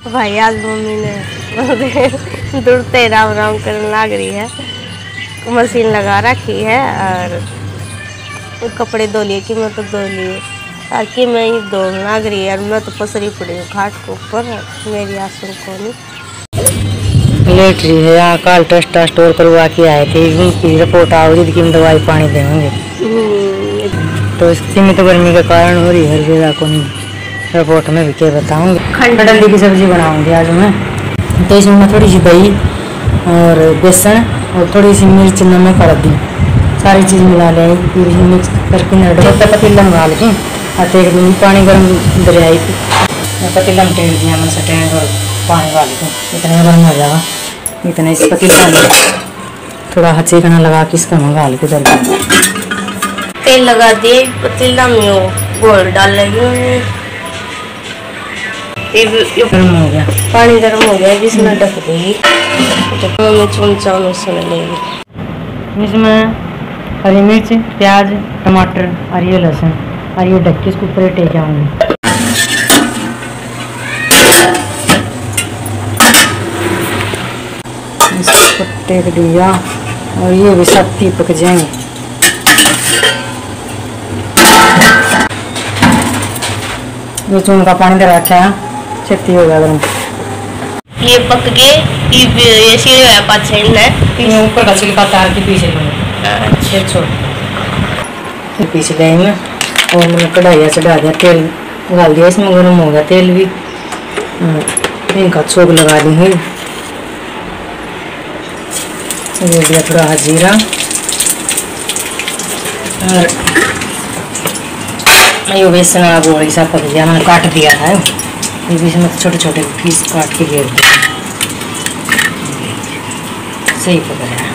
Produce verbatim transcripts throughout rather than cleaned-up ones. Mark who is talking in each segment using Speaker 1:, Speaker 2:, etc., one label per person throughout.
Speaker 1: भाई आज मम्मी ने दूरते राम राम करने लग रही है। मशीन लगा रखी है और कपड़े धो लिए कि मैं तो धो लिए ताकि मैं ही धोने लग रही है। और मैं तो पसरी पड़ी हूँ घाट के ऊपर, मेरी आसन को नहीं
Speaker 2: लेट रही है। यहाँ कल टेस्ट स्टोर करवा के आए थे, उनकी रिपोर्ट आ रही थी कि दवाई पानी देंगे तो सीमित गर्मी के कारण हो रही है। हर को नहीं रिपोर्ट में भी क्या बताऊंगी। खंडली की सब्जी बनाऊंगी आज मैं। तो इसमें मैं थोड़ी सी दही और बेसन और थोड़ी सी मिर्च नमक हल्दी सारी चीज़ मिला लें, फिर मिक्स करके नट पतीला में डाल के और एक दिन पानी गर्म दरियाई पतीला में टेल दिया मैं स्टैंड और पानी डाल के इतना गर्म हो जाएगा। इतना इस पतीला में थोड़ा हच्ची खाना लगा के इसका मंगा ले के
Speaker 1: तेल लगा दिए पतीला में गोल डाल रही
Speaker 2: गर्म हो गया,
Speaker 1: पानी गर्म हो गया। इसमें ढक देगी तो चमचा में सुन लेगी।
Speaker 2: इसमें हरी मिर्च प्याज टमाटर और ये लहसुन और ये ढक के इसको ऊपर टेक आऊँगी। इसको टेक दिया और ये भी सब ही पक जाएंगे। ये चून का पानी दे रखा है, छेती हो गया गर्म।
Speaker 1: ये पक गए, ये सीधे होया पाछे
Speaker 2: ये ऊपर का छिलका तार के पीछे बने छोड़ ये पीछे ले में। और मैंने कढ़ाई चढ़ा दिया, तेल डाल दिया इसमें, गर्म हो गया तेल भी। इनका छोक लगा देंगे। दे दिया थोड़ा जीरा और ये बेसन वाला गोली सा पक गया, मैंने काट दिया था। ये भी इसमें छोटे छोटे पीस काट के घेर दिया, सही पक रहा है।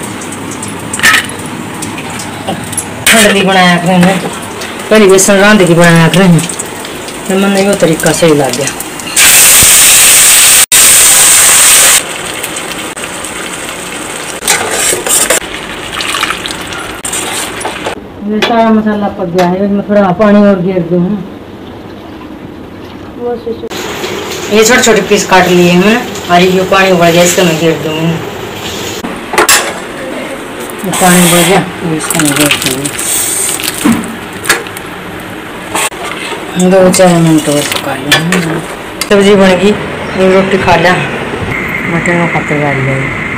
Speaker 2: हल्दी बनाया करें पहले बेसन रांध की बनाया करें तो मैंने वो तरीका सही लग गया। ये सारा मसाला पक गया है, इसमें थोड़ा पानी और घेर दूँ। ये छोटे छोटे पीस काट लिए हैं मैंने और ये पानी उबल गया इसका मैं घेर दूँगी। पानी उबल गया तो इसका मैं घेर दूँगी। दो चार मिनट और पका लिया, सब्जी बन गई। रोटी खा लिया, मटन को खाते जा रही है।